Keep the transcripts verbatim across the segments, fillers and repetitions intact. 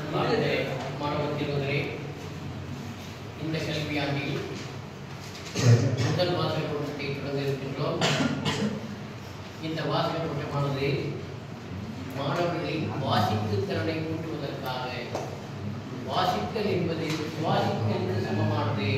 மாணவர்களே, இந்த கல்வியாண்டில் முதல் வாசகர் கூட்டத்தை தொடங்க இருக்கின்றோம். இந்த வாசகர் கூட்டமானது மாணவர்களின் வாசிப்பு திறனை கூட்டுவதற்காக, வாசித்தல் என்பது சுவாசித்தல் சமமானது.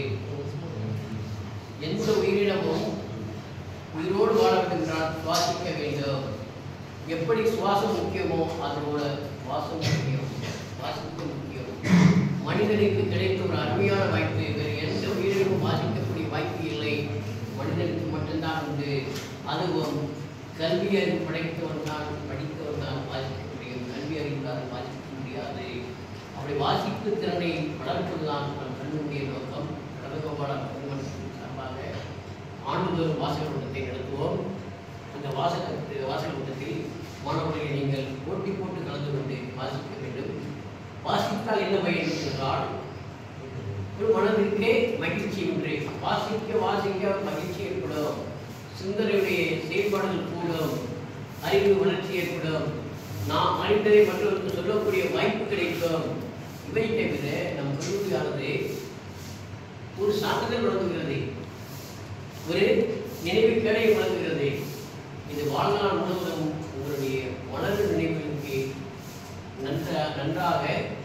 எந்த உயிரினமும் உயிரோடு வாழ வேண்டுமென்றால் சுவாசிக்க வேண்டும். எப்படி சுவாசம் முக்கியமோ அதுபோல வாசம் முக்கியம், வாசிப்பு முக்கியம். மனிதனுக்கு கிடைத்த ஒரு அருமையான வாய்ப்பு. வேறு எந்த உயிரினமும் வாசிக்கக்கூடிய வாய்ப்பு இல்லை, மனிதனுக்கு மட்டும்தான் உண்டு. அதுவும் கல்வி அறிவு படைத்தவன் தான் படித்தவன் தான் வாசிக்க முடியும். கல்வி அறிவுதான் வாசிக்க முடியாது. அப்படி வாசிப்பு திறனை வளர்ப்பதுதான் நம் கண்ணுடைய நோக்கம். கடலகோபாலன் சார்பாக ஆண்டுதோறும் வாசகர் கூட்டத்தை நடத்துவோம். அந்த வாசக வாசகர் கூட்டத்தில் மாணவர்களை நீங்கள் போட்டி போட்டு கலந்து கொண்டு வாசிக்க வேண்டும். வாசித்தால் என்ன பயன் என்றால், ஒரு மனதிற்கே மகிழ்ச்சி உண்டு. வாசிக்க வாசிக்க மகிழ்ச்சி ஏற்படும், சிந்தனையுடைய செயல்பாடுகள் கூடும், அறிவு வளர்ச்சி ஏற்படும், நாம் அறிந்ததை மற்றவருக்கு சொல்லக்கூடிய வாய்ப்பு கிடைக்கும். இவை தவிர நம் கல்லூரியானது ஒரு சான்றிதழ் வழங்குகிறது, ஒரு நினைவுக்கடை வழங்குகிறது. இது வாழ்நாள் முழுவதும் உங்களுடைய வளர்ந்த நினைவுகளுக்கு நன்றா நன்றாக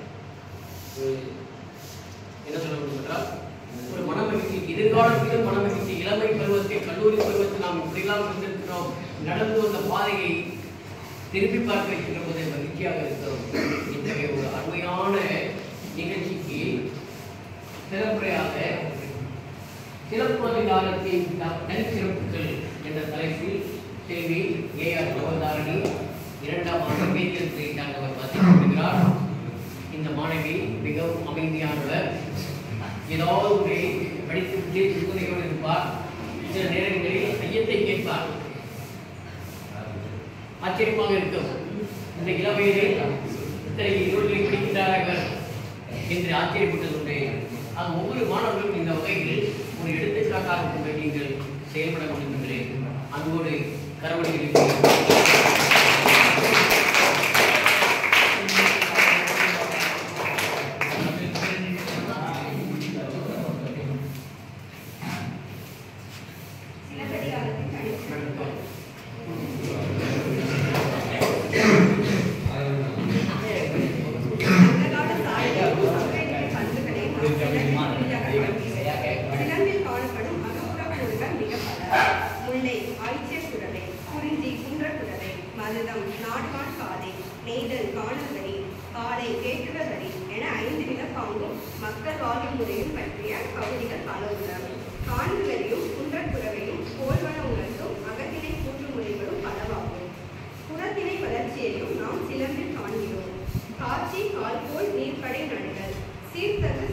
என்ன சொல்ல வேண்டும் என்றால், ஒரு மனமகிழ்ச்சி, எதிர்காலத்திலும் மனமகிழ்ச்சி. இளமை பருவத்தை, கல்லூரி பருவத்தில் நாம் இப்படிலாம் இருந்திருக்கிறோம், நடந்து வந்த பாதையை திருப்பி பார்க்க வைக்கின்ற போது மகிழ்ச்சியாக இருக்கிறோம். இத்தகைய ஒரு அருமையான நிகழ்ச்சிக்கு சிறப்புரையாக சிறப்பதிகாரத்தின் தனிச்சிறப்புகள் என்ற தலைப்பில் செல்வி ஏ ஆர் கோதாரணி இரண்டாம் ஆண்டு வேதியியல் துறை சார்ந்தவர் வாசிக்கப்படுகிறார். இந்த மாணவி மிகவும் அமைதியானவர். ஏதாவது ஒரு படித்துவிட்டு சிந்தனையோடு இருப்பார். சில நேரங்களில் ஐயத்தை கேட்பார். ஆச்சரியமாக இருக்கும், இந்த இளவயதில் இத்தனை நூல்களை படிக்கிறார்கள் என்று ஆச்சரியப்பட்டதுண்டு. அது ஒவ்வொரு மாணவர்களும் இந்த வகையில் ஒரு எடுத்துக்காட்டாக கொண்டு நீங்கள் செயல்பட முடிகின்றேன். அன்போடு கரவழியில் மக்கள் வாழ்க்கை முறையும் பற்றிய பகுதிகள் பல உள்ளன. காண்புகளையும் குன்றக்குறவையும் போல்வன உணர்த்தும் அகத்திணை கூற்று முறைகளும் பலவாகும். புறத்திணை வளர்ச்சியையும் நாம் சிலம்பில் காண்கிறோம். காட்சி கால்போல் நீர்ப்படை நடுகள், சீர்தகு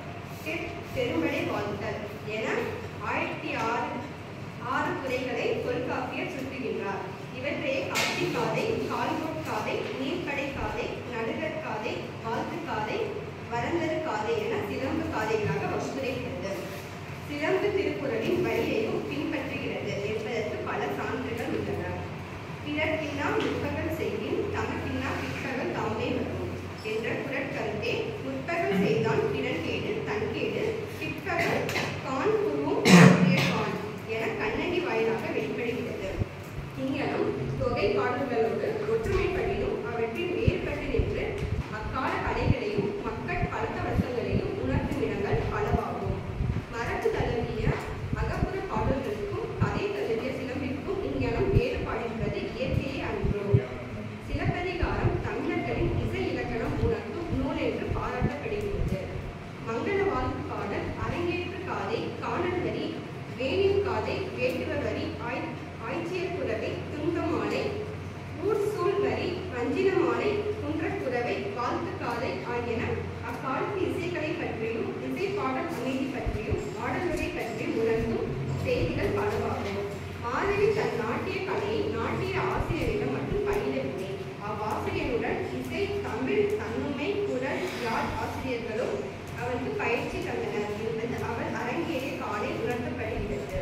சிற பெரும்படை வாழ்த்தல் என ஆயிரத்தி ஆறு ஆறு துறைகளை தொல்காப்பியர் சுட்டுகின்றார். இவற்றையே காட்சி காதை, கால்போல் காதை, நீர்ப்படை காதை, நடுகற் காதை, வாழ்த்து காதை, வரந்தரு காதை என சிலம்பு காதைகளாக வகுத்துரைக்கிறது. சிலம்பு திருக்குறளின் வழியையும் பின்பற்றுகிறது என்பதற்கு பல சான்றுகள் உள்ளன. பிறர்க்கின்னா முற்பகல் செய்யின் தமக்கின்னா பிற்பகல் தாமே வரும் என்ற குறட்கருத்தே முற்பகல் செய்தான் பிறன் கேடு தன்கேடு, பிற்பகல் கான் குருவும் கான் என கண்ணகி வாயிலாக வெளிப்படுகிறது. இங்கனும் தொகை பாடல்களோடு ஒற்றுமைப்படினும் அவற்றில் வேறுபட்டு நின்று அக்கால கலைகளையும் மக்கள் பழக்க வழக்கங்களையும் உணர்த்தும் இடங்கள் பலவாகும். மரபு தழுவிய அகப்புற பாடல்களுக்கும் கதை தழுவிய சிலம்பிற்கும் இங்கனம் வேறுபாடுகிறது இயற்கையே அன்றோ. சிலப்பதிகாரம் தமிழர்களின் இசை இலக்கணம் உணர்த்தும் நூல் என்று பாராட்டப்படுகிறது. மங்கள வாழ்த்து பாடல், அரங்கேற்று காதை, காணல் வரி, வேணின் காதை, வேட்டுவர் வரி, ஆய் ஆய்ச்சியர் குறவை, துங்கமாலை, ஊர் சூழ் வரி, வஞ்சின மாலை, குன்றக்குறவை, வாழ்த்து காதை ஆகியன அக்காலத்து இசைகளை பற்றியும் இசை பாடல் அமைதி பற்றியும் ஆடல்களை பற்றியும் உணர்த்தும் செய்திகள் பலவாகும். மாதவி தன் நாட்டிய கலையை நாட்டிய ஆசிரியரிடம் மட்டும் பயிலவில்லை. அவ்வாசிரியருடன் இசை, தமிழ், தன்னுமை, குரல், யாழ் ஆசிரியர்களும் அவருக்கு பயிற்சி தந்தனர் என்பது அவள் அரங்கேறிய காலை உணர்த்தப்படுகிறது.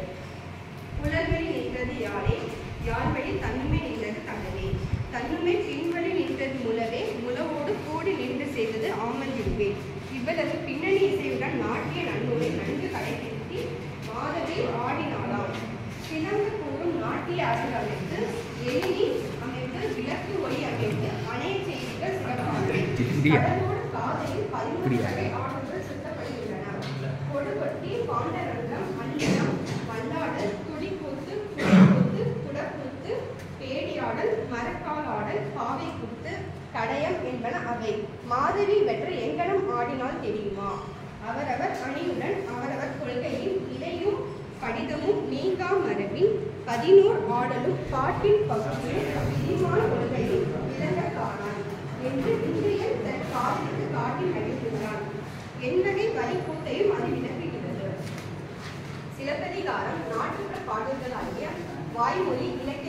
புலர்வழி நின்றது யாழே, யாழ்வழி தன்னுமை நின்றது தகவே. தன்னுமை பின்வழி நின்றது முலவே, முலவோடு கூடி நின்று செய்தது கடலோடு காதையில் பதினோரு வகை ஆடல்கள் சுத்தப்படுகின்றன. கொடுகொட்டி, பாண்டரங்கம், அல்லியம், வல்லாடல், துடிக்கூத்து, குடிக்கூத்து, குடக்கூத்து, பேடியாடல், மரக்கால் ஆடல், பாவை கூத்து, கடையம் என்பன அவை. மாதவி வென்ற எங்கனம் ஆடினால் தெரியுமா? அவரவர் அணியுடன் அவரவர் கொள்கையின் இலையும் கடிதமும் நீங்கா மரபின் பதினோர் ஆடலும் பாட்டின் பகுதியும் விரிவான கொள்கையும் விளங்க காணான் என்று இந்தியன் தன் காலத்துக்கு காட்டி நடித்துள்ளான் என்பதை வரிக்கூட்டையும் அது விளக்குகிறது. சிலப்பதிகாரம் நாட்டுப்புற பாடல்களாகிய வாய்மொழி இலக்கிய